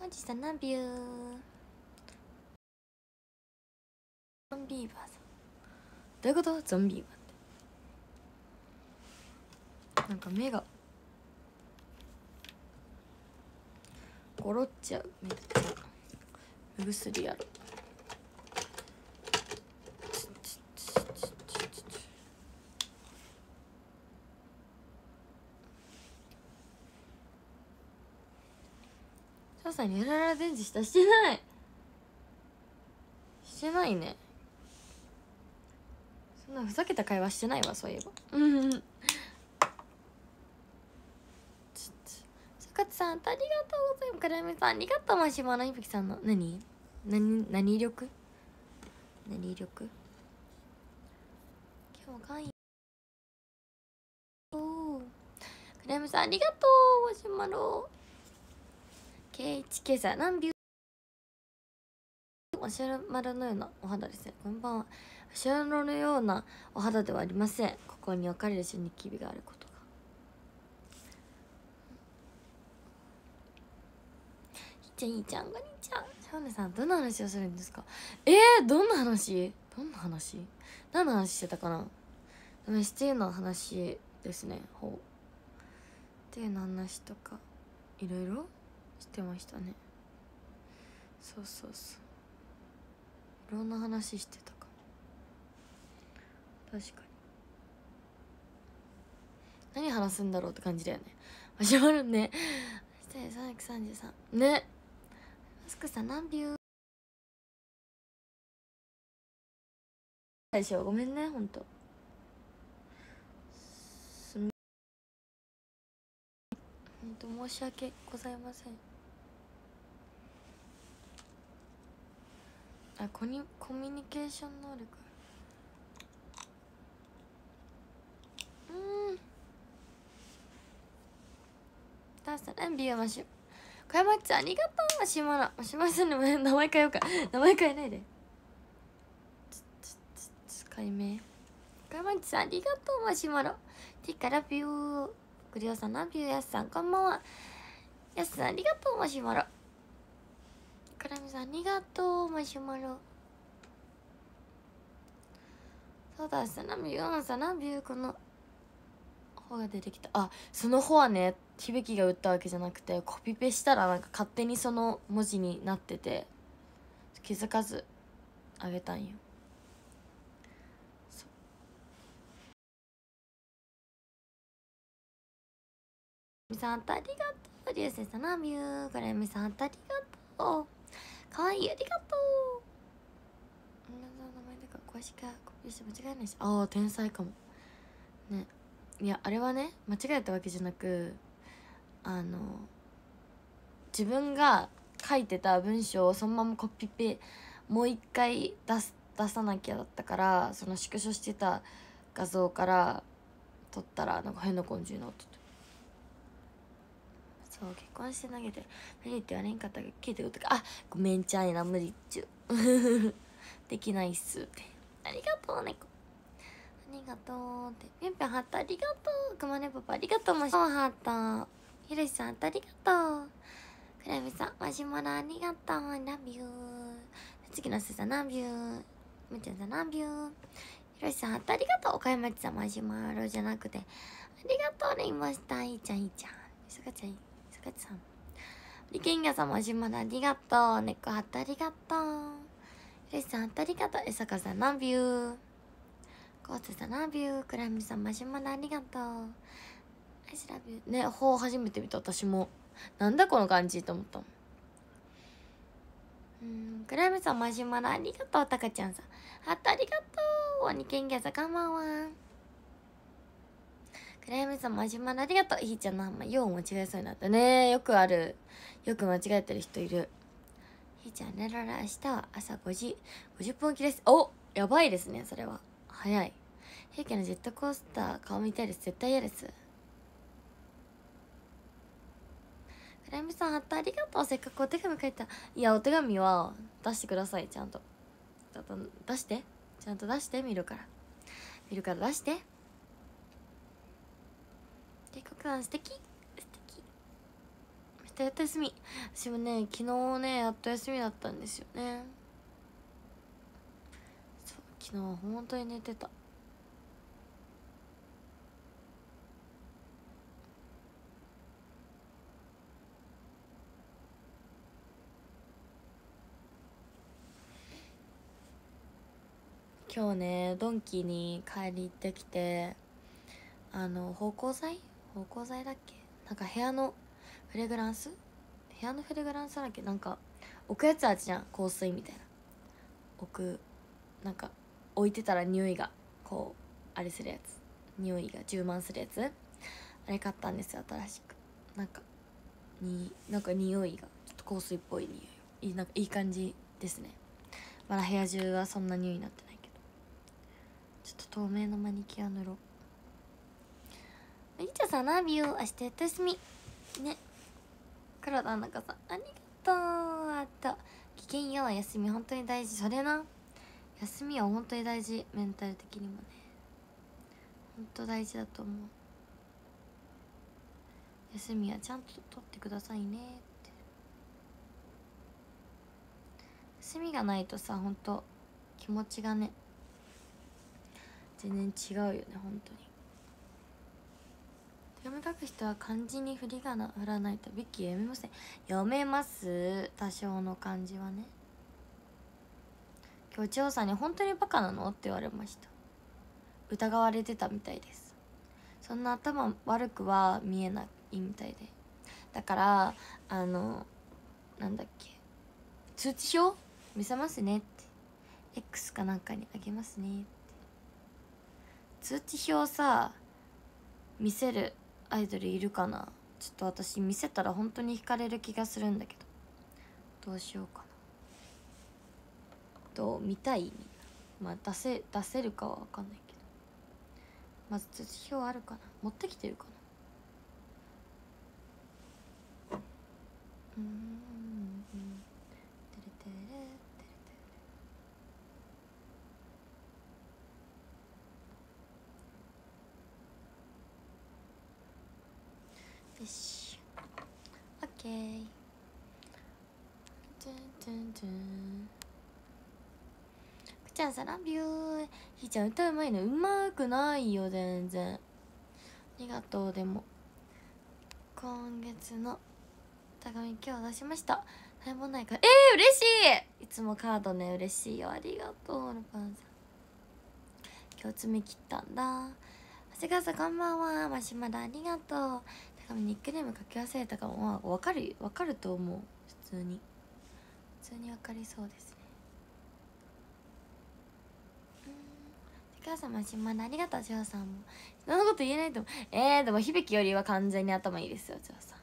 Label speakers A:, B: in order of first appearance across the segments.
A: おじさんナビュー。ゾンビーバーさんどういうこと？ゾンビーバーってなんか目がゴロっちゃう。めっちゃ目薬やろ。翔さんにララ電池したしてないね。そんなふざけた会話してないわ、そういえば。坂津さんありがとうございます。からみさんありがとう。マシュマロいぶきさんの何力今日もかわいい。おクレームさんありがとう。マシュマロ K1K さん何ビュー。マシュマロのようなお肌ですね。こんばんは。マシュマロのようなお肌ではありません。ここに分かれるしニキビがあることが。いいちゃんこんにちは。シャオネさんどんな話をするんですか？どんな話何の話してたかな。ST の話ですね。ほう ST の話とかいろいろしてましたね。そういろんな話してたかも。確かに何話すんだろうって感じだよね。始まるね。333ね。マスクさん何ビューでしょ。ごめんねほんと。ほんと申し訳ございません。コミュニケーション能力。ダンスランビューマシュ小山ちゃんありがとう。マシュマロマシュマロさんの名前変えようか。名前変えないで。解明小山ちゃんありがとう。マシュマロティカラビュークリオさんラビューやすさんこんばんは。やすさんありがとう。マシュマロクラミさんありがとう。マシュマロそうださラビューさんラビューこの方が出てきた。その方はね響が打ったわけじゃなくてコピペしたらなんか勝手にその文字になってて気づかずあげたんよ。みさんありがとう。りゅうせいさんナビュー。からやみさんありがとう。かわいいありがとう。名前だから詳しくコピーして間違いないし。天才かもね。いやあれはね間違えたわけじゃなく自分が書いてた文章をそのままコピペもう一回出さなきゃだったから、その縮小してた画像から撮ったらなんか変な感じになってて、そう結婚して投げて無理って言われんかったら聞いてくるとかごめんちゃいな無理っちゅできないっすってありがとう猫ありがとうってぴょんぴょんハートありがとうくまねパパありがとうマシュハートひろしさんありがとうくらみさんマシュマロありがとうラビュー次のすさんラビューむちゃんさんラビューひろしさんありがとう岡山ちさんマシュマロじゃなくてありがとうレインボースターいいちゃんいいちゃんさかちゃんさかちさんリケンガさんマシュマロありがとう猫ハートありがとうひろしさんありがとうえさかさんラビューコーツさんラビューくらみさんマシュマロありがとうアイスラビューねほう初めて見た私もなんだこの感じと思ったもん。クライムさんマシュマロありがとう。タカちゃんさんハートありがとう。ワニケンギャさんこんばんは。クライムさんマシュマロありがとう。ひーちゃんの名前よう間違えそうになったね。よくある。よく間違えてる人いる。ひーちゃんねらら明日は朝5時50分起きです。やばいですねそれは早い。平家のジェットコースター顔見たいです。絶対嫌です。クライムさんハートありがとう。せっかくお手紙書いた。いやお手紙は出してください。ちゃんと出してちゃんと出して見るから出して帝国さん素敵日やっと休み。私もね昨日ねやっと休みだったんですよね。そう、昨日は本当に寝てた。今日ねドンキに帰り行ってきて、芳香剤だっけ、なんか部屋のフレグランスだっけ、なんか置くやつあるじゃん、香水みたいな、置く、なんか置いてたら匂いがこうあれするやつ、匂いが充満するやつ、あれ買ったんですよ、新しく。なんか匂いがちょっと香水っぽい匂い、なんかいい感じですね。まだ部屋中はそんな匂いになってないけど、ちょっと透明のマニキュア塗ろう。りちゃさんラビュー、明日やっと休みね。黒田中さんありがとう。あと危険よ、休み本当に大事。それな、休みは本当に大事、メンタル的にもね、本当大事だと思う。休みはちゃんと取ってくださいねって。休みがないとさ、本当気持ちがね全然違うよね、本当に。手紙書く人は漢字に振り仮名振らないとビッキー読めません。読めます、多少の漢字はね。今日千代さんに本当にバカなのって言われました。疑われてたみたいです。そんな頭悪くは見えないみたいで、だからなんだっけ、通知表見せますねって、 X かなんかにあげますねって。通知表さ見せるアイドルいるかな。ちょっと私見せたら本当に惹かれる気がするんだけど、どうしようかな。どう見たいみんな。まあ出せるかは分かんないけど、まず通知表あるかな、持ってきてるかな。てれてれてれよし、オッケー。くちゃんさんラビュー。ひーちゃん歌うまいの。うまくないよ全然。ありがとう。でも今月の手紙今日出しました。何もないから嬉しい。いつもカードね嬉しいよ、ありがとうルパンさん。今日詰め切ったんだ。長谷川さんこんばんは。マシュマロありがとう。手紙ニックネーム書き忘れたかも。まあ分かると思う。普通に分かりそうですね。長谷川さんマシュマロありがとう。ジョーさんもそんなこと言えないと思う。でも響よりは完全に頭いいですよジョーさん。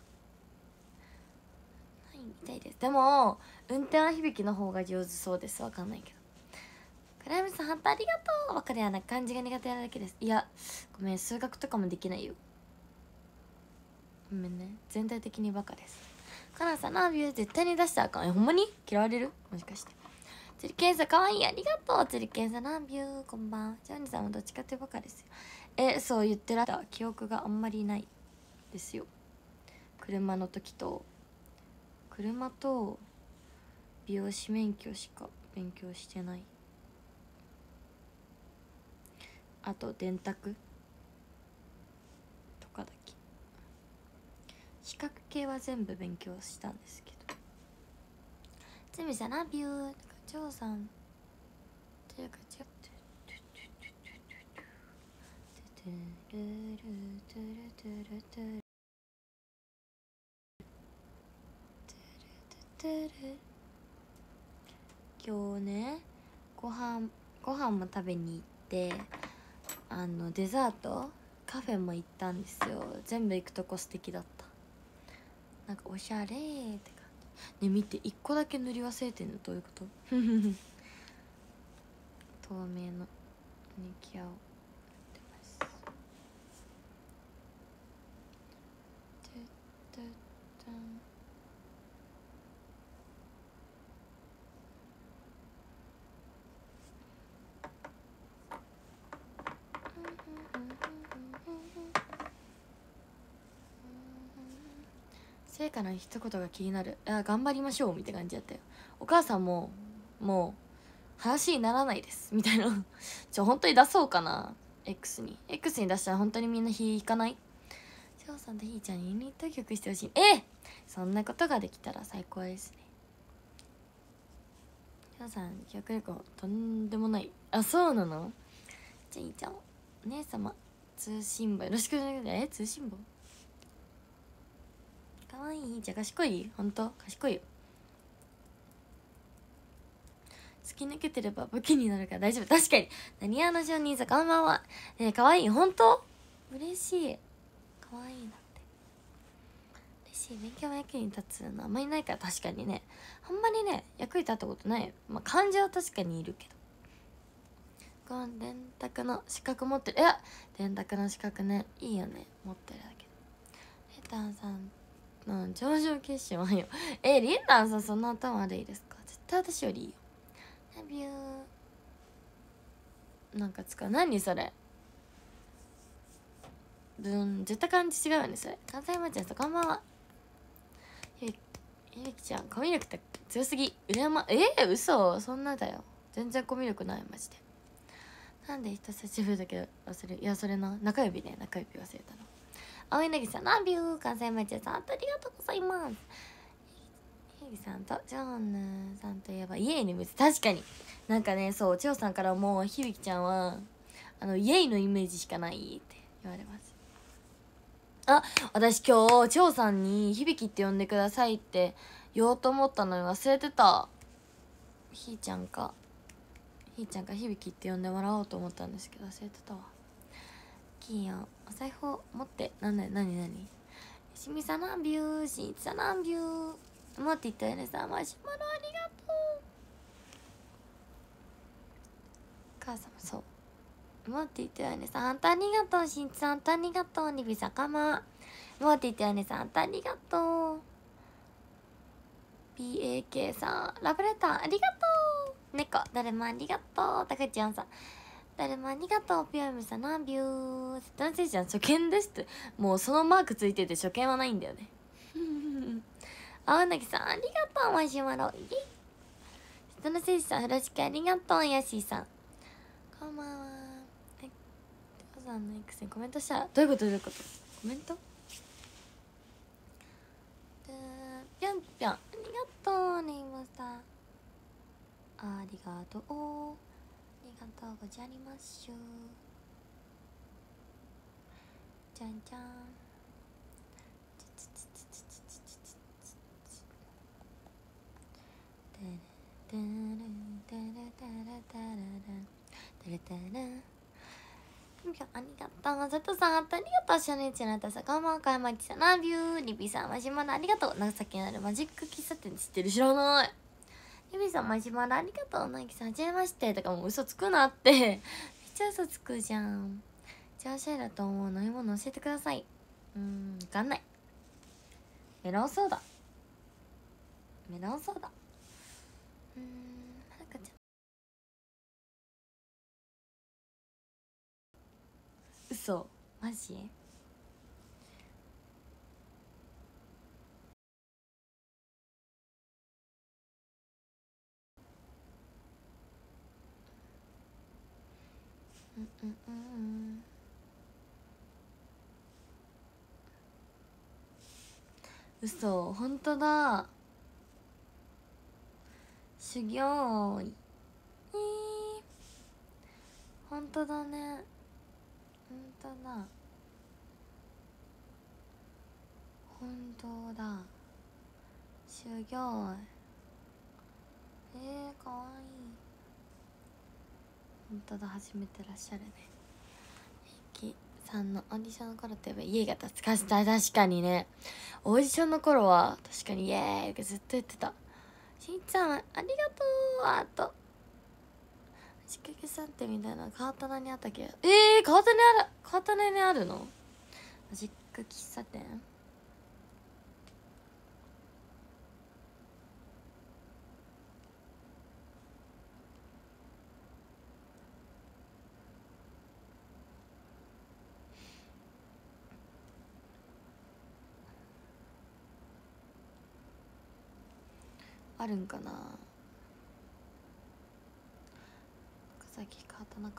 A: みたいです。でも運転は響の方が上手そうです。わかんないけど。クライムさんハントありがとう。わかるやな、漢字が苦手なだけです。いやごめん、数学とかもできないよ、ごめんね、全体的にバカです。カナンさんナービュー絶対に出したらあかん。ほんまに嫌われる、もしかして。釣りケンさんかわいい、ありがとう。釣りケンさんナービューこんばん。ジョニーさんもどっちかってバカですよ。そう言ってらった記憶があんまりないですよ。車と美容師免許しか勉強してない。あと電卓とかだけ。資格系は全部勉強したんですけど。つみさんラビュー。ジョーさんというか違う。今日ねご飯も食べに行って、デザートカフェも行ったんですよ。全部行くとこ素敵だった。なんかおしゃれって感じね。見て、1個だけ塗り忘れてんのどういうこと透明のニキアを塗ってます。 聖火の一言が気になる。いや頑張りましょうみたいな感じだったよ。お母さんももう話にならないですみたいな本当に出そうかな。 X に出したら本当にみんな引かない？翔さんとひーちゃんにユニット曲してほしい。そんなことができたら最高ですね。翔さん曲力とんでもない。あ、そうなの？じゃあいいじゃん。お姉様通信簿よろしくお願いします。通信簿かわいい。じゃあ賢い？ほんと賢いよ。突き抜けてれば武器になるから大丈夫。確かに。何やのしお兄さんこんばんは。ねえかわいい。ほんと嬉しい。かわいいなって。嬉しい。勉強も役に立つのあんまりないから。確かにね、あんまりね役に立ったことない。まあ漢字は確かにいるけど。この電卓の資格持ってる。電卓の資格ね、いいよね、持ってるだけ。レタンさんの上場決心はよ。リンダンさんそんな頭悪いですか？絶対私よりいいよ。ラビューなんか使う。何それ。絶対感じ違うよねそれ。関西町の人こんばんは。ゆきちゃんコミュ力って強すぎ。羨ま嘘、そんなだよ。全然コミュ力ないマジで。なんで人差し指だけ忘れる。いやそれな、中指忘れたの。青柳さんラビュー。関西町さんありがとうございます。ひぎさんとジョーヌさんといえばイエイのイメージ。確かになんかね、そう千代さんからも響ちゃんはイエイのイメージしかないって言われます。私今日千代さんに響って呼んでくださいって言おうと思ったのに忘れてた。ひーちゃんか響って呼んでもらおうと思ったんですけど忘れてたわ。キーヤンお財布を持って。何しみさんラビュー。しんいちさんラビュー。待って言ったよねさ。マシュマロありがとう。母さんもそう待って言ったよねさ。あんたありがとう。しんいちさんあんたありがとう。リビさかま待って言ったよねさ。あんたありがとう。PAK さんラブレターありがとう。猫誰もありがとう。たかちゃんさん誰もありがとう。ピアムさんラビュー。男性じゃん初見ですって。もうそのマークついてて初見はないんだよね青柳さんありがとう。マシュマロイエイ。人のせいさん風呂敷ありがとう。ヤシーさんこんばんは。お父さんの X にコメントしたらどういうことコメントぴょんぴょんありがとう。ネイモさんありがとう。ありがとうございますじゃんじゃん。ありがとう。佐藤さんありがとう。シャネチナタさんこんばんは。かやまちさんラビュー。リピさんマシュマロありがとう。長崎にあるマジック喫茶店知ってる？知らない。リピさんマシュマロありがとう。なぎさんはじめましてとかもう嘘つくなってめっちゃ嘘つくじゃん。じゃあシャイだと思う飲み物教えてください。わかんない。メロンソーダ。はるかちゃん嘘マジ？嘘本当だ。修行本当だね。本当だ本当だ。修行かわいい。本当だ初めてらっしゃるね。ひきさんのオーディションの頃といえば家が懐かしい。確かにねオーディションの頃は確かにイエーイってずっと言ってた。しんちゃんありがとう。あと仕掛けさんってみたいな川棚にあったっけ。川棚にあるのマジック喫茶店。 あるんかな。さっき変わったなか。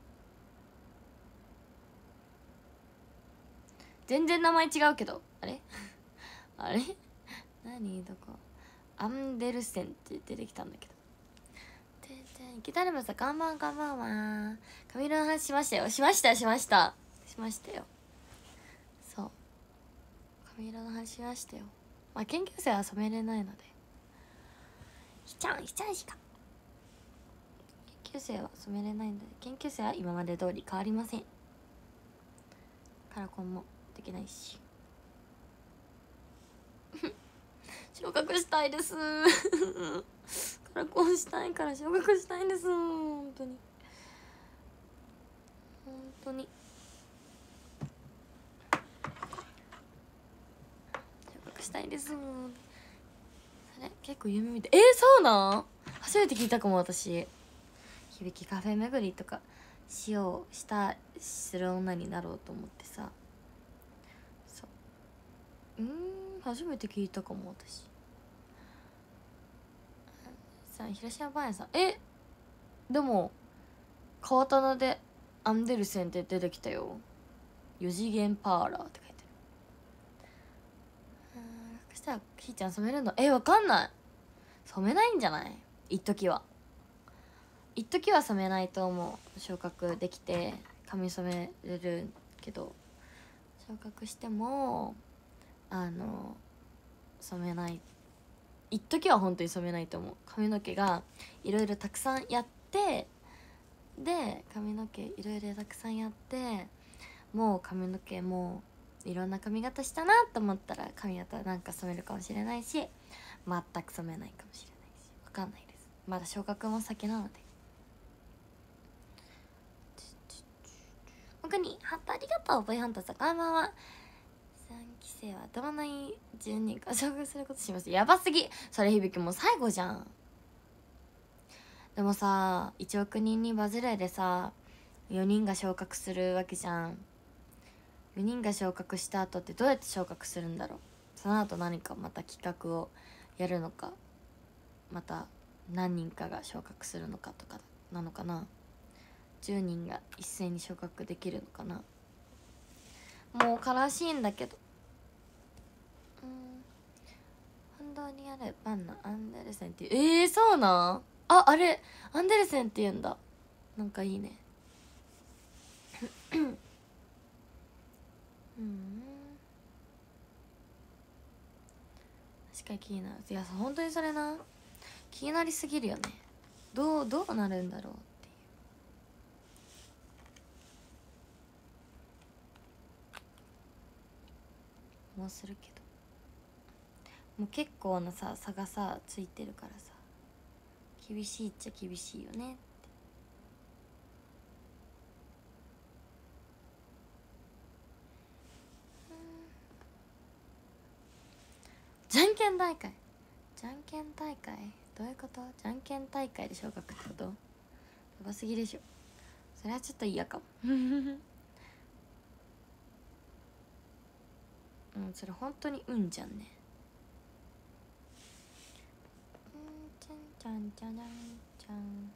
A: 全然名前違うけど、あれあれ何どこ、アンデルセンって出てきたんだけど。ギタルムさん、こんばんは。髪色の話しましたよ。しましたよ。そう、髪色の話しましたよ。まあ研究生は染めれないので、ひちゃんしか研究生は染めれないので、研究生は今まで通り変わりません。カラコンもできないし昇格したいですカラコンしたいから昇格したいです。本当に昇格したいです。あれ結構夢見て、そうなん、初めて聞いたかも。私響きカフェ巡りとかする女になろうと思ってさ。そう初めて聞いたかも私。さあ東山パン屋さん、でも川棚でアンデルセンって出てきたよ。4次元パーラーって書いてる。そしたらひーちゃん染めるのわかんない。染めないんじゃない。一時は染めないと思う。昇格できて髪染めれるけど、昇格しても染めない。一時は本当に染めないと思う。髪の毛がいろいろたくさんやって、で髪の毛いろいろたくさんやって、もう髪の毛もいろんな髪型したなと思ったら髪型なんか染めるかもしれないし、全く染めないかもしれないし、分かんないです。まだ昇格も先なので。僕にハットありがとう。ボイハンターさんこんばんは。3期生は頭のいい10人が昇格することします。やばすぎ。それ響きもう最後じゃん。でもさ、1億人にバズれでさ4人が昇格するわけじゃん。4人が昇格した後ってどうやって昇格するんだろう。その後何かまた企画をやるのか、また何人かが昇格するのかとかなのかな。10人が一斉に昇格できるのかな。もう悲しいんだけど。本当にあるバンナアンデルセンっていう、そうなん。あれアンデルセンって言うんだ。なんかいいね確かに気になる。いや本当にそれな、気になりすぎるよね。どうなるんだろうっていうもうするけど、もう結構なさ差がさついてるからさ、厳しいっちゃ厳しいよねって。じゃんけん大会どういうこと。じゃんけん大会で昇格ってこと。やばすぎでしょ。それはちょっと嫌かもそれ本当にじゃんね。ちゃんちゃんちゃんちゃん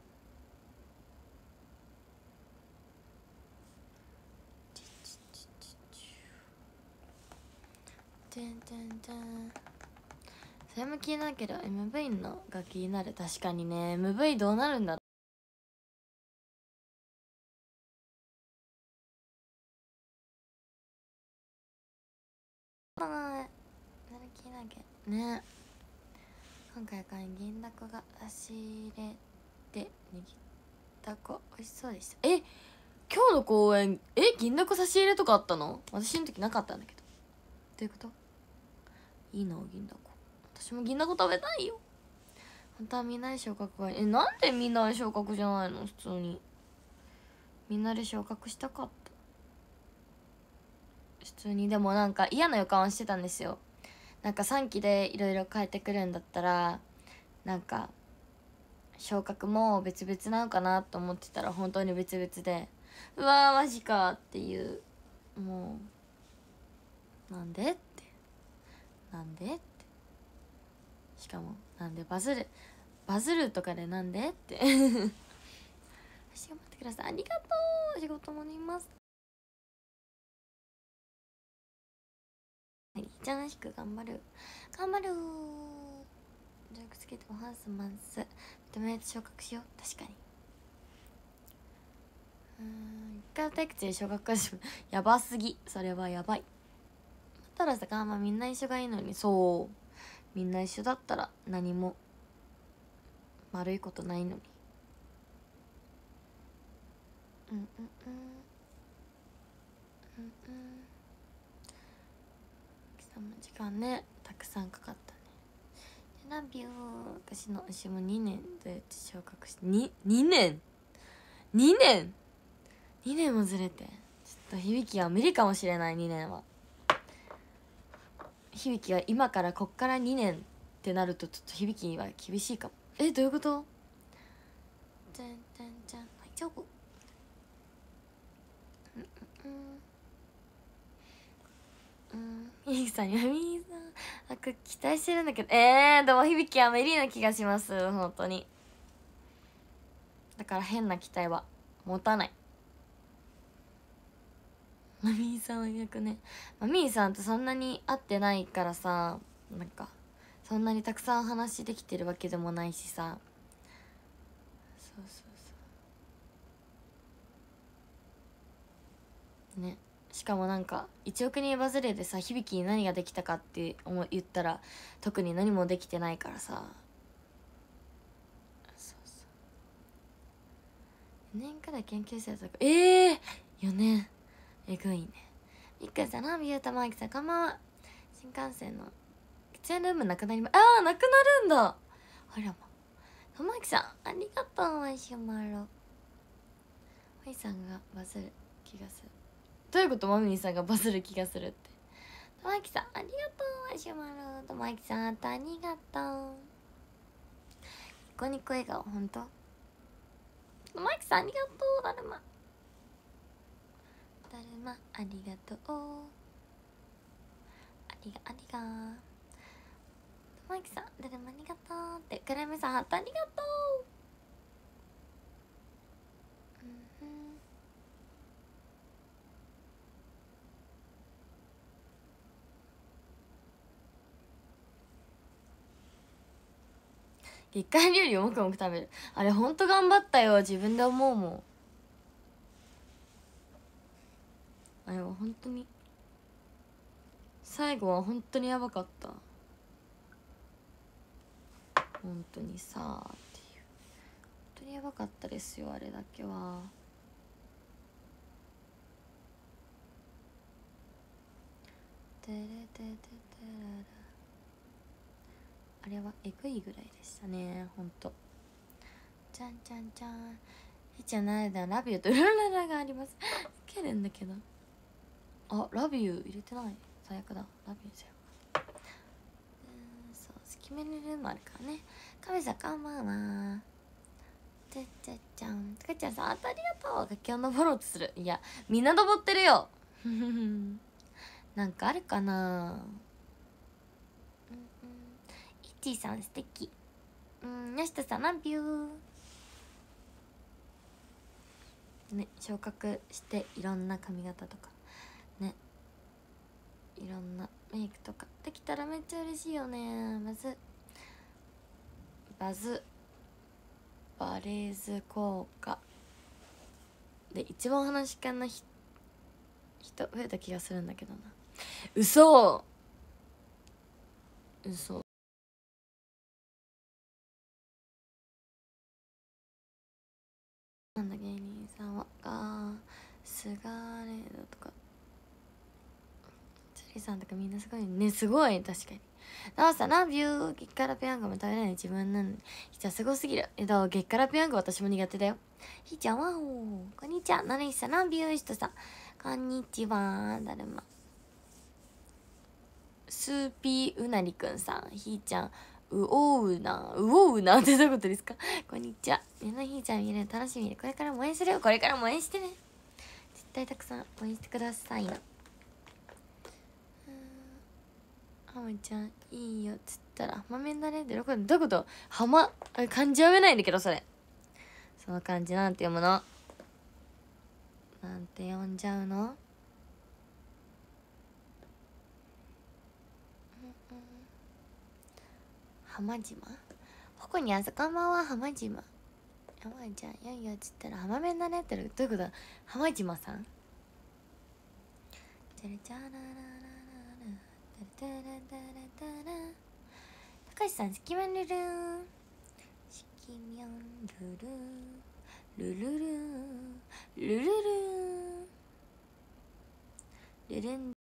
A: それも気になるけど MV のが気になる。確かにね、 MV どうなるんだろう。気になるけどね。今回から銀だこが足入れで握ったこ美味しそうでした。今日の公演銀だこ差し入れとかあったの。私の時なかったんだけど。どういうこと。いいの銀だこ。私も銀だこ食べたいよ。本当はみんなで昇格がなんでみんなで昇格じゃないの。普通にみんなで昇格したかった。普通に。でもなんか嫌な予感はしてたんですよ。なんか3期でいろいろ変えてくるんだったらなんか昇格も別々なのかなと思ってたら本当に別々で、うわーマジかっていう、もうなんでってしかもなんでバズるとかでなんでって頑張ってください。ありがとう。仕事もります。じゃなしく頑張るジョークつけてもハウスマンス認めないと昇格しよう。確かに一回退屈で昇格しやばすぎ。それはやばい。たださみんな一緒がいいのに。そうみんな一緒だったら何も悪いことないのに。時間ねたくさんかかったね。ラビュー。私の牛も2年どうやって昇格して2年もずれて、ちょっと響きは無理かもしれない。2年は響きは今からこっから2年ってなるとちょっと響きは厳しいかも。どういうこと？じゃんじゃんじゃん、大丈夫。響さんにはみーさん期待してるんだけど、でも響きは無理な気がします。本当に。だから変な期待は持たない。マミーさんは逆ね。マミーさんとそんなに会ってないからさ、なんかそんなにたくさん話できてるわけでもないしさ。そうね。しかもなんか1億人バズレでさ、響に何ができたかって言ったら特に何もできてないからさ。4年くらい研究生だったから4年えぐいね。みっくんさん、ラビューたまきさん、こんばんは。新幹線の喫煙ルームなくなりなくなるんだ。あらま。たまきさんありがとう。マシュマロ。マイさんがバズる気がする。どういうこと？マミーさんがバズる気がするって。たまきさんありがとう。マシュマロ。たまきさんありがとう。ニコニコ笑顔。ほんと？たまきさんありがとう。だるまありがとう。ありがマイキさんだるまありがとうって。クライムさんハートありがとう。月間料理をもくもく食べる。あれほんと頑張ったよ。自分で思うもん。あれは本当に最後は本当にやばかった。本当にさーっていう、本当にやばかったですよ。あれだけはてれてててらら、あれはえぐいぐらいでしたね。ほんと。じゃんじゃんじゃん。ひーちゃんの間ラビューとルララがあります。いけるんだけど、あ、ラビュー入れてない。最悪だ。ラビュー最悪。そう、決めるルームあるからね。カメさんこんばんは。てっちゃちゃん、たかちゃんさんありがとう。楽器を登ろうとする。いやみんな登ってるよ。なんかあるかな。いっちーさん素敵。よしとさんラビューね。昇格していろんな髪型とかね、いろんなメイクとかできたらめっちゃ嬉しいよね。バズバレーズ効果で一番話し家な人増えた気がするんだけどな。嘘なんだ芸人さんはスガーレードとかチャリさんとかみんなすごいね。すごい確かに。なおさんラビュー。激辛ペヤングも食べれない自分なのにひーちゃんすごすぎる。激辛ペヤング私も苦手だよ。ひーちゃんはこんにちは。なるいさんラビュー。ひとさんこんにちは。だるまスーピーうなりくんさん、ひーちゃんうおうなってどういうことですか？こんにちは。みんなひーちゃん見れる楽しみで、これからも応援するよ。これからも応援してね。絶対たくさん応援してくださいな。あまちゃんいいよっつったら浜辺だねってどういうこと？漢字読めないんだけど、それその漢字なんて読むの？なんて読んじゃうの？浜島ここにあそこんばんは。浜島浜ちゃんよいよっつったら浜辺だねってどういうこと？浜島さん高橋さん、スキマンルルーンスキミャンルルールルルールルルールルン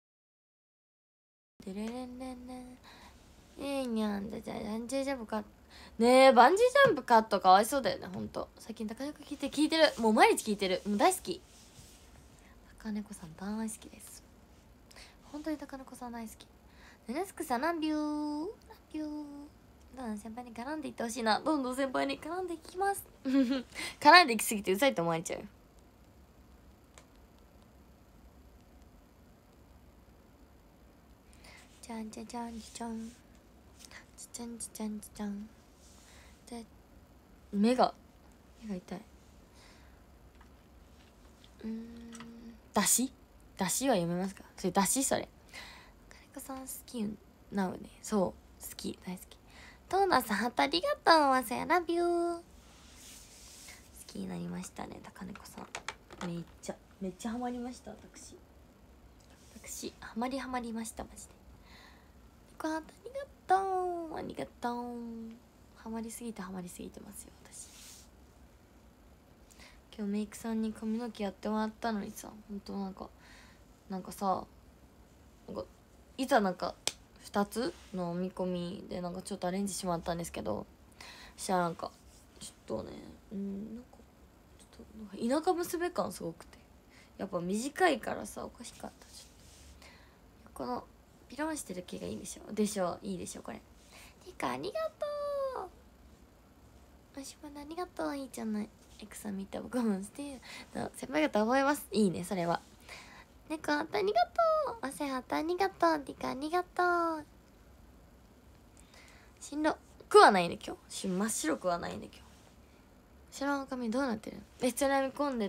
A: ルルルンルンルンいいにゃんだ。じゃあバンジージャンプかねえ、バンジージャンプカットかわいそうだよね、ほんと。最近高猫聞いてる、もう毎日聞いてる、もう大好き。高猫さん大好きです、本当に高猫さん大好き。ヌネスクさんランビューランビュー。どんどん先輩に絡んでいってほしいな。どんどん先輩に絡んでいきます絡んでいきすぎてうざいと思われちゃう。じゃんじゃじゃんじゃんじゃんじゃんじゃん。で目が痛い。だしは読めますか？それだし、それ金子さん好きなのね。そう好き、大好き。トーナさんハートありがとう。わせやラビュー。好きになりましたね、高猫さん。めっちゃハマりました。私ハマりました、マジで。ハートありがとう。ハマりすぎてますよ、私。今日メイクさんに髪の毛やってもらったのにさ、ほんとなんかさ、いざ2つの見込みでちょっとアレンジしてもらったんですけど、そしたらちょっとね、田舎娘感すごくて、やっぱ短いからさ、おかしかった。ちょっとこのピロンしてる毛がいいでしょいいでしょこれ。てかありがとう、おしばなありがとう。いいじゃない。エクさん見た僕もして先輩方覚えます。いいね、それは。猫ハートありがとう。汗ハートありがとう。ティカありがとう。しんどくはないね今日。真っ白くはないね今日。白の髪どうなってる？めっちゃ悩み込んでって、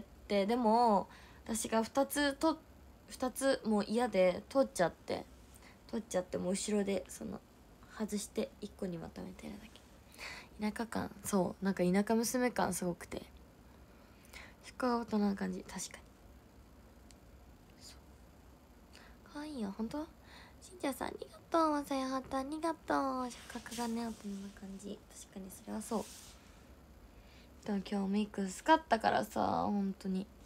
A: でも私が2つもう嫌で取っちゃってもう後ろで外して1個にまとめてるだけ。田舎感、そう田舎娘感すごくて、かわ大人な感じ。確かにかわいいよ、ほんと。しんちゃんさんありがとう。まさやはたありがとう。触覚がね、大人な感じ。確かにそれはそう。でも今日メイク薄かったからさ、ほんとに。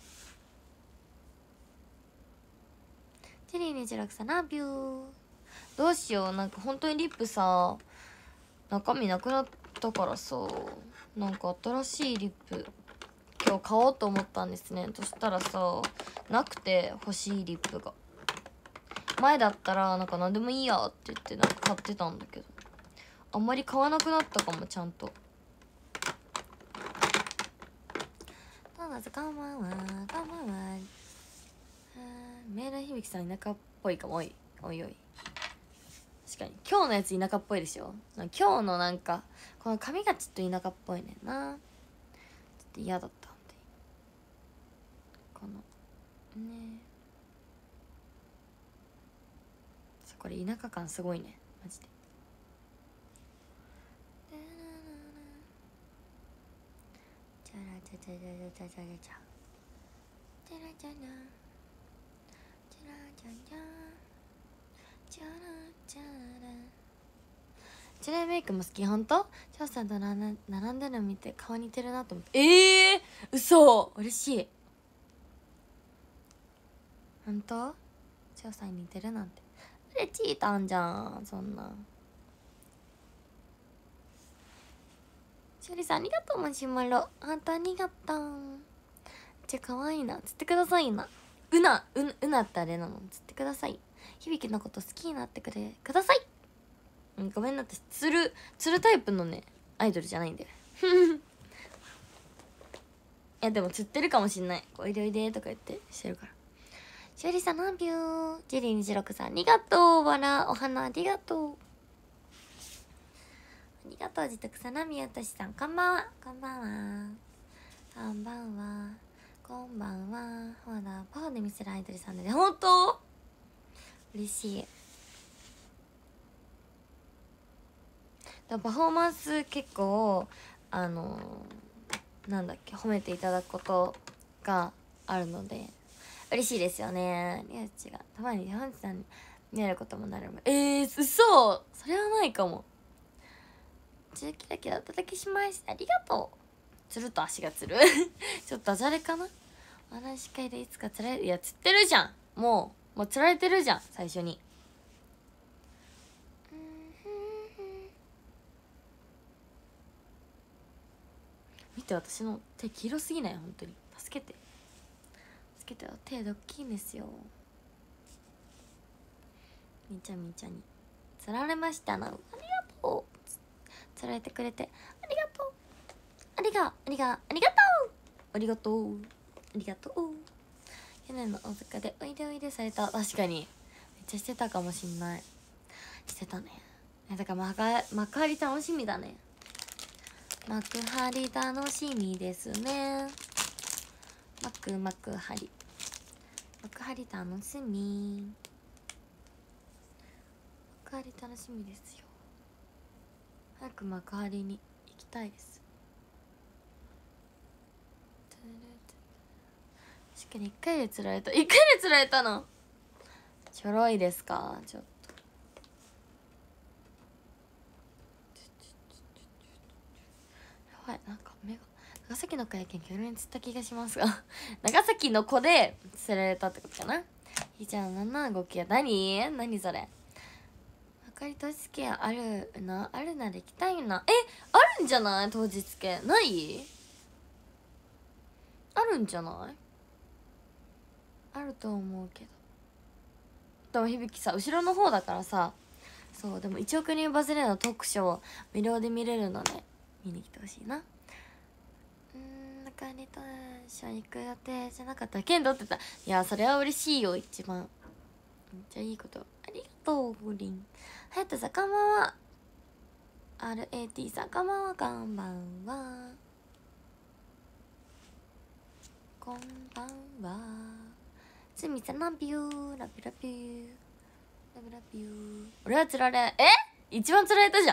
A: チェリー26さんラビュー。どうしよう、ほんとにリップさ中身なくなったからさ、新しいリップ今日買おうと思ったんですね。そしたらさ、なくて、欲しいリップが。前だったら何でもいいやって言って買ってたんだけど、あんまり買わなくなったかも。ちゃんとまずこんばんは。メール響さん田舎っぽいかも。おい確かに今日のやつ田舎っぽいでしょ。今日のこの髪がちょっと田舎っぽいねんな。ちょっと嫌だったんで、このね、これ田舎感すごいねマジで。チャラチャチャチャチャチャチャチャチャチャラチャチャチャチャチャラチャラ。チュレイメイクも好き。ほんと？チョウさんと並んでるの見て顔似てるなと思って。嘘、嬉しい。ほんと？チョウさんに似てるなんて嬉しいたんじゃん、そんな。しおりさんありがとう。マシュマロあんたありがとう。じゃあ可愛いな、つってくださいな。うなってあれなの、つってください。響のこと好きになってください。ごめんな、私つるタイプのねアイドルじゃないんだよいやでも釣ってるかもしんない。おいでおいでとか言ってしてるから。しおりさん何秒。ジェリー26さんありがとう。わらお花ありがとう。 りがとう。自宅さなみよとしさん、こんばんは。こんばんは。こんばんは。こんばんは。ほら、パワーで見せるアイドルさんで、ほんと嬉しい。パフォーマンス結構なんだっけ、褒めていただくことがあるので嬉しいですよね。リアッチがたまに本日さんに見えることもなるもん。嘘、それはないかも。中キラキラお届けします。ありがとう。つると足がつるちょっとダジャレかな。お話し会でいつかつられる。いや、つってるじゃん。もうつられてるじゃん、最初に。見て、私の手黄色すぎない？本当に助けてよ。手大きいんですよ。みちゃみちゃにつられましたな。ありがとう。つられてくれてありがとう。ありがとう。去年の大阪でおいでおいでされた。確かにめっちゃしてたかもしんない。してたね。だから幕張楽しみだね。幕張楽しみですね。幕張楽しみ。幕張楽しみですよ。早く幕張に行きたいです。確かに1回で釣られたのちょろいですか。ちょっとやばい。なんか目が長崎の会見逆に釣った気がしますが長崎の子で釣られたってことかな。ひーちゃん759何それ。幕張当日券あるなら行きたいな。あるんじゃない？当日券ない？あるんじゃない？あると思うけど。でも響さ、後ろの方だからさ。そう、でも1億人バズれのトークショー無料で見れるので見に来てほしいな。中にと一緒に行く予定じゃなかったら剣道ってた。いや、それは嬉しいよ。一番めっちゃいいこと。ありがとうグリーン。はやとさんこんばんは。 RAT さんこんばんは。こんばんは。こんばんは。すみさんラビューラビュラビューラビュラビュー。俺は釣られ一番釣られたじゃん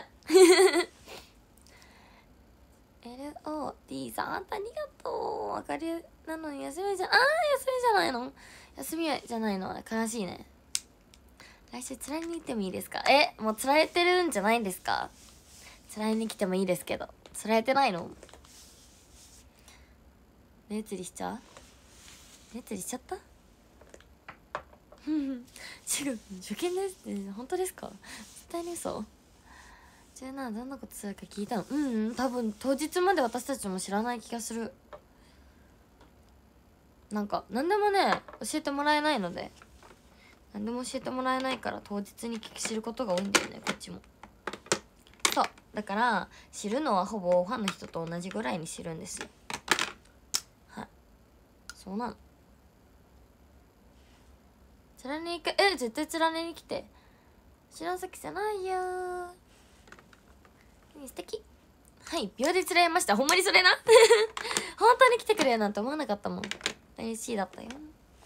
A: LOD さんありがとう。明かりなのに休みじゃないの。休みじゃないの。悲しいね。来週つらいに行ってもいいですか？もうつられてるんじゃないんですか？つらいに来てもいいですけど、つられてないの？目移りしちゃった違う、受験ですって本当ですか？絶対に嘘。17どんなことするか聞いたの？多分当日まで私たちも知らない気がする。なんか何でもね教えてもらえないので、何でも教えてもらえないから当日に知ることが多いんだよね、こっちも。そうだから知るのはほぼファンの人と同じぐらいに知るんですよ。はい、そうなの。つらねに行く。絶対つらねに来て。白崎じゃないよー。素敵。はい、秒でつられました。ほんまにそれな本当に来てくれるなんて思わなかったもん。嬉しいだったよ。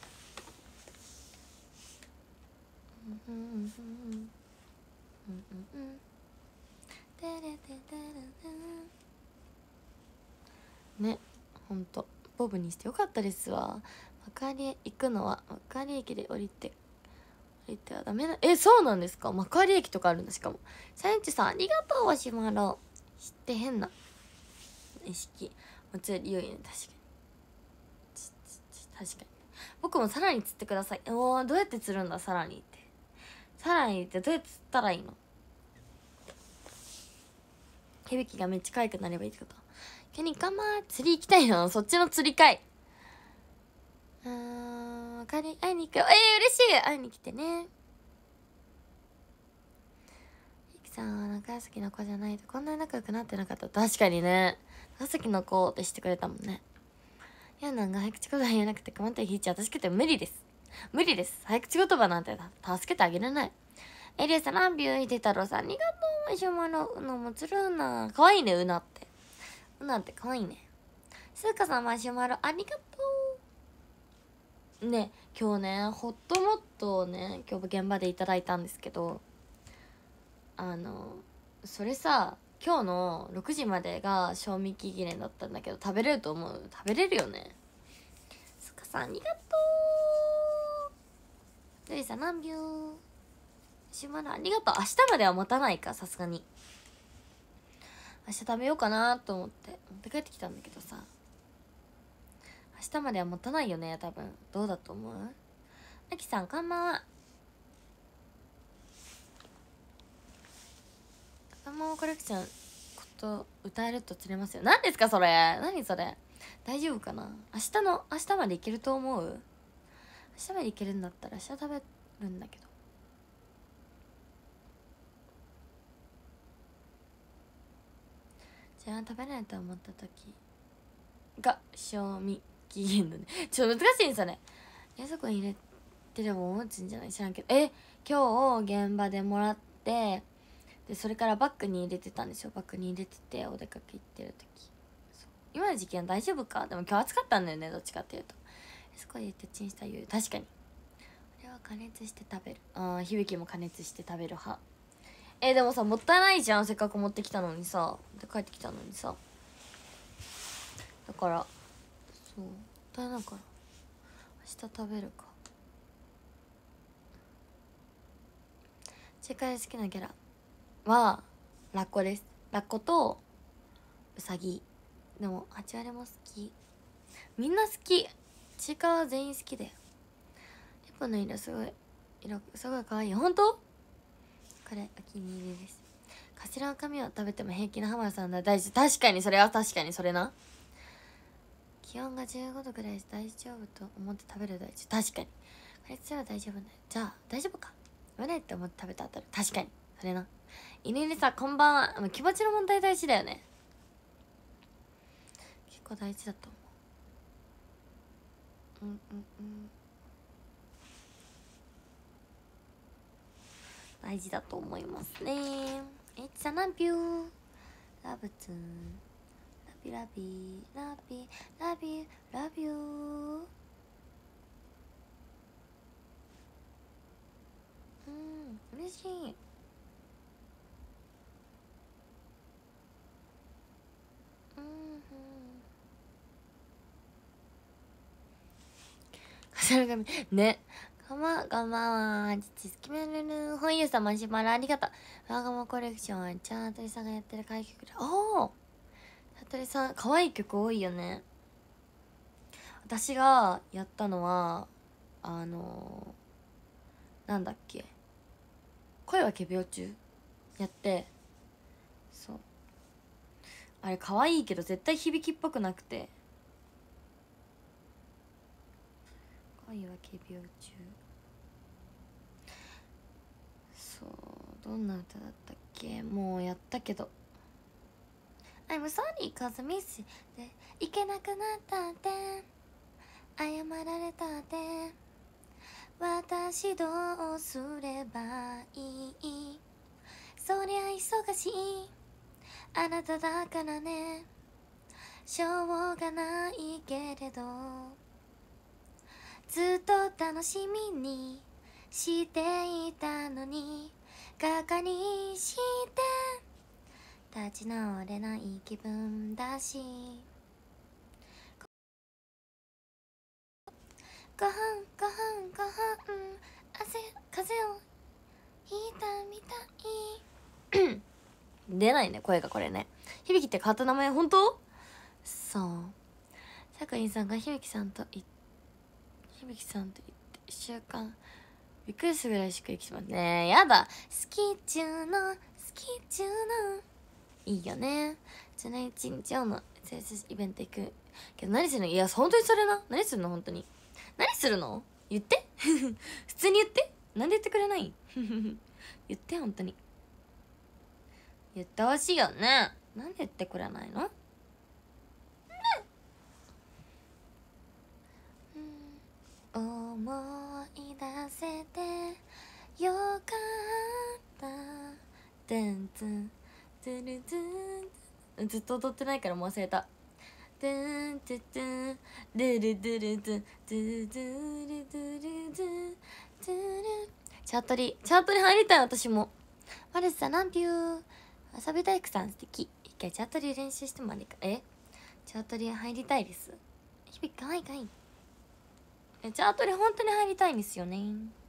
A: ね、ほんとボブにしてよかったですわ。幕張行くのは幕張駅で降りてはダメな。そうなんですか？幕張駅とかあるんだ。しかもサインチさんありがとう。わしまろ知って変な意識持つより良いね。確かに僕もさらに釣ってください。どうやって釣るんださらにってどうやって釣ったらいいの？響きがめっちゃ可愛くなればいいってこと？キャニカマ釣り行きたいの？そっちの釣りかい。会いに行くよ。嬉しい。会いに来てね。ゆきさんは長崎の子じゃないとこんなに仲良くなってなかった。確かにね、長崎の子って知ってくれたもんね。やなんが早口言葉言えなくて困ったらひいちゃん助けて無理です早口言葉なんて助けてあげれない。エリアさんランビューひで太郎さんありがとうマシュマロうなもつるな。かわいいね、うなって。うなってかわいいね。すーかさんマシュマロありがとう。ね、今日ね、ホットモットをね、今日現場でいただいたんですけど、それさ、今日の6時までが賞味期限だったんだけど、食べれると思う？食べれるよね。すかさんありがとう。ルイさん何秒？しまだありがとう。明日までは持たないか、さすがに。明日食べようかなと思って持って帰ってきたんだけどさ、明日までは持たないよね、多分。どうだと思う？あきさんこんばんは。高間コレクションこと歌えると釣れますよ。何ですかそれ。何それ。大丈夫かな。明日までいけると思う？明日までいけるんだったら明日食べるんだけど。じゃあ食べないと思った時が賞味期限だね。ちょっと難しいんですよね。冷蔵庫に入れてれば持つんじゃない？知らんけど。今日現場でもらって、でそれからバッグに入れてたんですよ。バッグに入れててお出かけ行ってる時。今の時期は大丈夫か？でも今日暑かったんだよね、どっちかっていうと。そこで言ってチンしたゆう。確かに。これは加熱して食べる。響も加熱して食べる派。でもさ、もったいないじゃん。せっかく持ってきたのにさ。で帰ってきたのにさ。だからそう、もったいないから明日食べるか。中華で好きなキャラはラッコです。ラッコとウサギ。でも8割も好き。みんな好き。ちいかわは全員好きだよ。リポの色すごい可愛い。本当？これお気に入りです。カシラの髪を食べても平気な浜田さんだ。大事。確かにそれは確かにそれな。気温が15度ぐらいで大丈夫と思って食べる大事。確かに加熱したら大丈夫だよ。じゃあ大丈夫か。言わないって思って食べたら当たる。確かにそれな。犬にさこんばんは。気持ちの問題大事だよね。結構大事だと思う。大事だと思いますね。It's a love you love to love you love you love you love you。 嬉しい。頭髪ね。こんばんは。実好きめるる。本屋さんマシュマロありがとう。わがまコレクションはちゃんとりさんがやってる開曲で。おお。さとりさん可愛い曲多いよね。私がやったのはなんだっけ、声は仮病中やって、そう、あれ可愛いけど絶対響きっぽくなくて、声は仮病中、そう、どんな歌だったっけ、もうやったけど。 I'm sorry cause I miss you でいけなくなったって謝られたって私どうすればいい、そりゃ忙しいあなただからね、しょうがないけれどずっと楽しみにしていたのにがかりして立ち直れない気分だし、ごはん風邪をひいたみたい出ないね声が。これね、響って変わった名前本当？そう、さくりんさんが響さんと言って1週間びっくりするぐらいしっくりきてますね。やだ、好き中のいいよね。じゃない一日曜の SS イベント行くけど何するの？いや本当にそれな。何するの？本当に何するの？言って普通に言って。なんで言ってくれない？言って本当に言ってほしいよね。なんで言ってくれないの？思い出せてよかった。てんツンツルツン、ずっと踊ってないからもう忘れた。トゥントゥトゥンルルドゥルドゥドゥドゥルドゥルドゥドゥル。チャートリ入りたい。私も。マルスさんランピュー。遊び大工さん素敵。一回チャートリ練習してもありか。チャートリ入りたいです。響きかわいいかい。チャートリ本当に入りたいんですよね。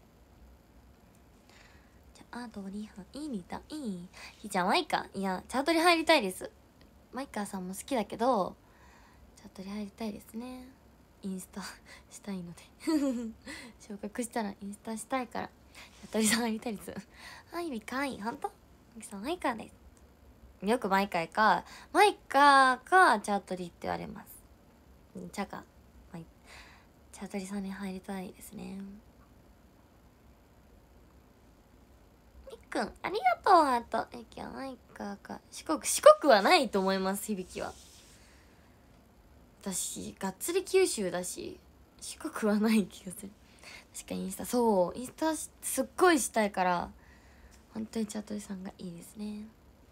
A: チャートリ入りたい。ひーちゃんマイカ、いやチャートリ入りたいです。マイカーさんも好きだけどチャートリ入りたいですね。インスタしたいので昇格したらインスタしたいからチャートリさん入りたいです。はい、びかい。ほんとみきさんマイカーです。よくマイカーかチャートリって言われます。チャートリさんに入りたいですね。みっくんありがとう。ハート。今日マイカーか。四国はないと思います。響きは私がっつり九州だし四国はない気がする。確かにインスタ、そうインスタすっごいしたいから本当にチャートリさんがいいですね。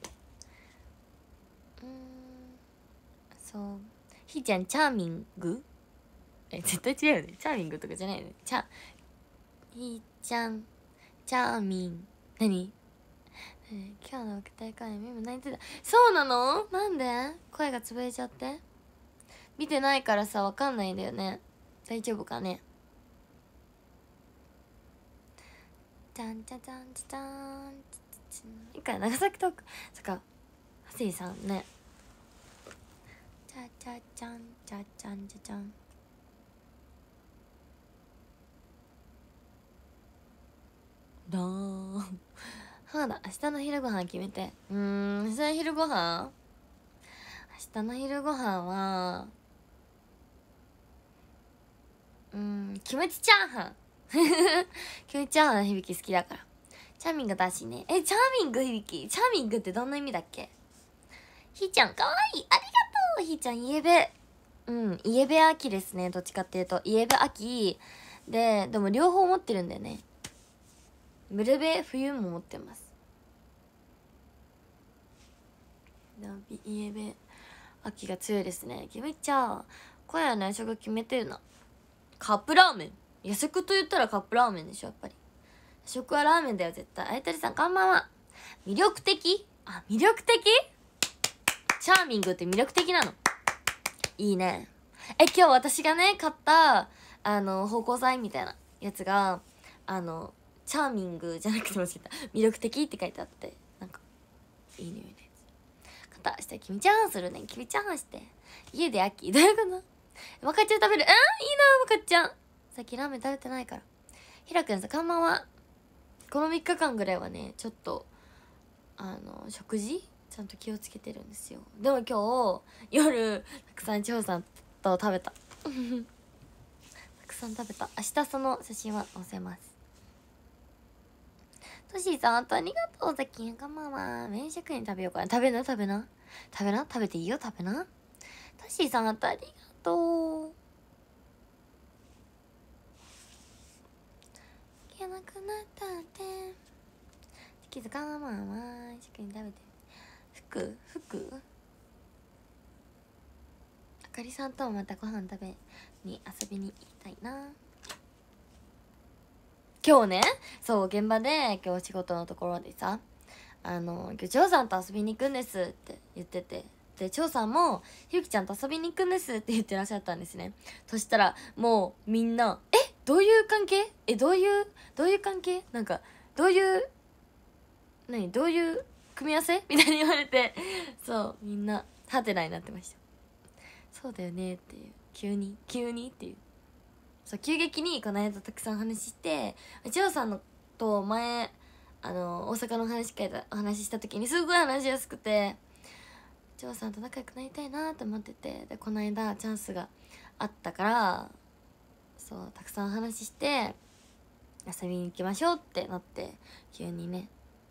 A: そうひーちゃんチャーミング、絶対違うよね。チャーミングとかじゃないよね。ひーちゃんチャーミン何、今日の期待会メモ泣いてた。そうなの？なんで声が潰れちゃって。見てないからさわかんないんだよね。大丈夫かね。じゃんじゃじゃんじゃじゃん。一回長崎トーク、そっかハセイさんね。じゃじゃじゃんじゃじゃんじゃじゃん。だーんはだ、明日の昼ご飯決めて。明日の昼ご飯はキムチチャーハンキムチチャーハン響き好きだから。チャーミングだしね。チャーミング響き。チャーミングってどんな意味だっけ。ひーちゃんかわいい。ありがとう。ひーちゃんイエベ。イエベ秋ですね。どっちかっていうとイエベ秋でも両方持ってるんだよね。ムルベ冬も持ってます。イエベ秋が強いですね。決めちゃう。今夜の夜食決めてるな。カップラーメン。夜食と言ったらカップラーメンでしょ。やっぱり食はラーメンだよ絶対。あやたりさんこんばんは。魅力的。魅力的。チャーミングって魅力的なの。いいね。今日私がね買った芳香剤みたいなやつがチャーミングじゃなくてもしか魅力的って書いてあって、なんかいい匂いです。肩したらキミチャーハンするね。キミチャーハンして家で秋。どういうこと？まかっちゃん食べる。いいなまかっちゃん。さっきラーメン食べてないから。ひらくんさんこんばんは。この3日間ぐらいはねちょっと食事ちゃんと気をつけてるんですよ。でも今日夜たくさん千穂さんと食べたたくさん食べた。明日その写真は載せます。トシーさんあとありがとう。ザキンこんばんは。麺職に食べようかな。食べな食べていいよ。食べな。トシーさんあとありがとう。いけなくなったって気づかんまま職に食べて服あかりさんとまたご飯食べに遊びに行きたいな。今日ね、そう現場で今日仕事のところでさ今日張さんと遊びに行くんですって言ってて、で張さんもひゆきちゃんと遊びに行くんですって言ってらっしゃったんですね。そしたらもうみんなどういう関係どういう関係なんかどういう組み合わせみたいに言われて、そうみんなハテナになってました。そうだよねっていう、急にっていう、そう急激にこの間たくさん話して千代さんのと前大阪のお話しした時にすごい話しやすくて千代さんと仲良くなりたいなと思ってて、でこの間チャンスがあったからそうたくさん話して遊びに行きましょうってなって急にね。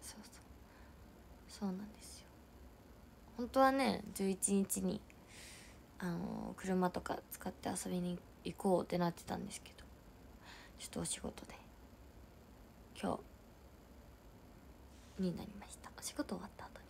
A: そうなんですよ。本当はね11日に車とか使って遊びに行こうってなってたんですけど、ちょっとお仕事で今日になりました。お仕事終わった後に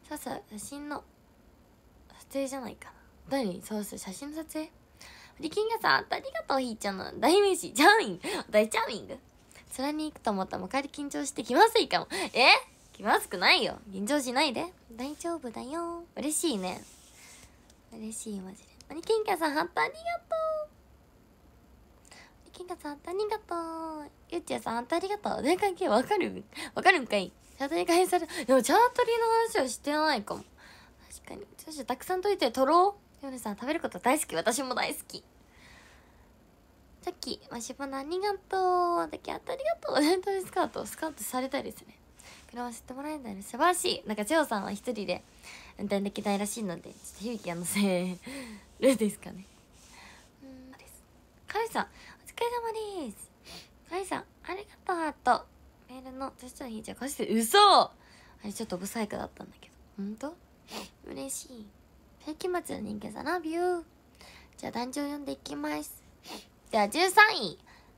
A: そうそう、写真の撮影じゃないかな。何？そうそう、写真の撮影。リキンガさん、ありがとう。ひーちゃんの代名詞、チャーミング。大チャーミング。空に行くと思ったら、帰り緊張して気まずいかも。気まずくないよ。緊張しないで。大丈夫だよ。嬉しいね。嬉しい、マジで。リキンガさん、ハートありがとう。リキンガさん、ハートありがとう。ゆっちゃさん、ハートありがとう。ね、関係わかるんかい。チャートに返され、でもチャートリの話はしてないかも。確かに。そしてたくさん解いて撮ろう。ヨネさん、食べること大好き。私も大好き。さっき、マシュマロありがとう。だけありがとう。レンタルスカウトされたいですね。車を知ってもらえないの素晴らしい。なんか、ジェオさんは一人で運転できないらしいので、ちょっと響きせるですかね。です。カイさん、お疲れ様です。カイさん、ありがとう、ハート。メールの、そしたらひーちゃん貸して、嘘あれ、ちょっとブサイクだったんだけど。ほんと嬉しい。世紀末の人間さん、ラビュー。じゃあ、壇上読んでいきます。では13位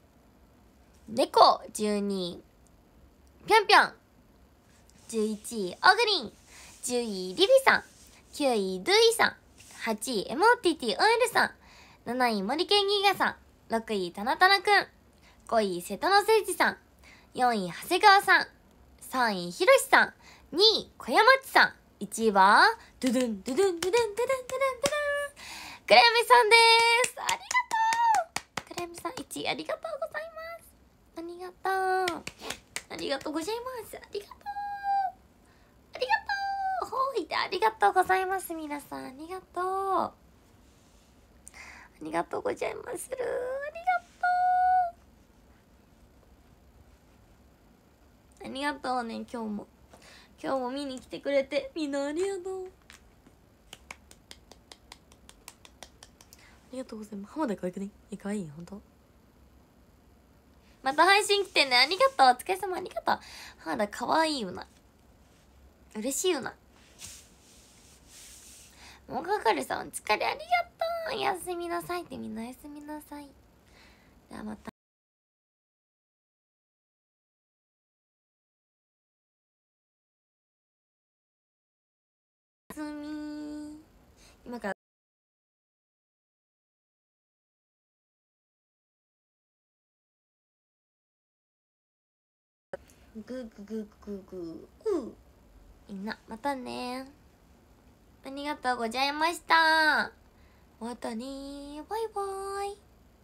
A: 猫、12位ぴょんぴょん、11位オグリン、10位リビさん、9位ドゥイさん、8位MOTT オイルさん、7位森健ギガさん、6位タナタナくん、5位瀬戸の聖司さん、4位長谷川さん、3位ひろしさん、2位小山内さん、1位はドゥドゥンドゥドゥンドゥドゥンドゥドゥンドゥドゥンドゥドゥンクレヤミさんです。ありがとう。クレヤミさん1位ありがとうございます。ありがとう。ありがとうございます。ありがとう。ありがとう。ほいでありがとうございます。皆さんありがとう。ありがとうございます。ありがとう。ありがとうね、今日も見に来てくれてみんなありがとう。ありがとうございます。浜田可愛くね？可愛いよ、ほんと。また配信来てね。ありがとう。お疲れ様ありがとう。浜田可愛いよな。嬉しいよな。もうかかるさん、お疲れありがとう。おやすみなさいって、みんなおやすみなさい。ではまた。おやすみ。今からグーグーグーグーグー。みんな、またね。ありがとうございました。またねー。バイバイ。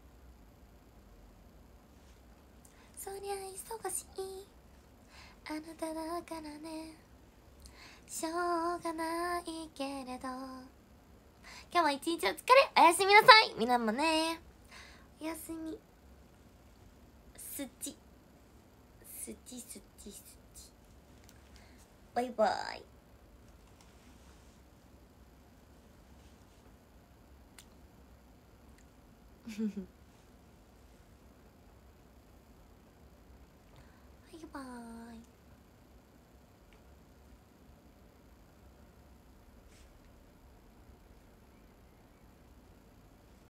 A: そりゃ忙しい。あなただからね。しょうがないけれど。今日も一日お疲れ。おやすみなさい。みんなもね。おやすみ。すち。すちすちすち。バイバイ。ふふ